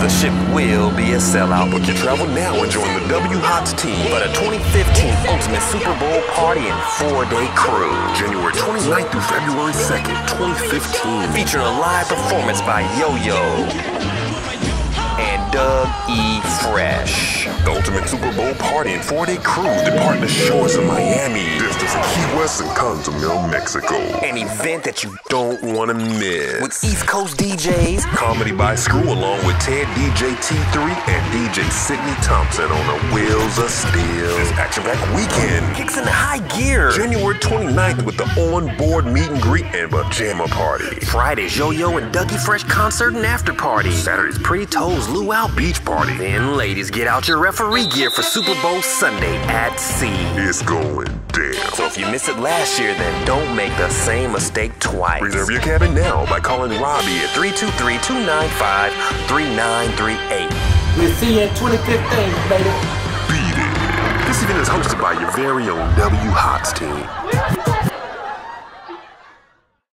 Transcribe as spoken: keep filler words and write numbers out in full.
The ship will be a sellout. Book your travel now and join the W Hots team for the twenty fifteen Ultimate Super Bowl Party and four-day cruise. January twenty-ninth through February second, twenty fifteen. Featuring a live performance by Yo-Yo and Doug E. Fresh. The Ultimate Super Bowl Party and four-day cruise depart the shores of Miami, distance from Key West and Cozumel, Mexico. An event that you don't want to miss. With East Coast D Js, comedy by Screw, along with Ted D J T three and D J Sidney Thompson on the Wheels of Steel. This action-packed weekend kicks into high gear. January twenty-ninth with the on-board meet and greet and pajama party. Friday's Yo-Yo and Dougie Fresh concert and after party. Saturday's Pretty Toes Luau Beach Party. Then ladies, get out your referee gear for Super Bowl Sunday at sea. It's going down. So if you missed it last year, then don't make the same mistake twice. Reserve your cabin now by calling Robbie at three two three, two nine five, three nine three eight. We'll see you in twenty fifteen, baby. Beat it. This event is hosted by your very own W Hots team.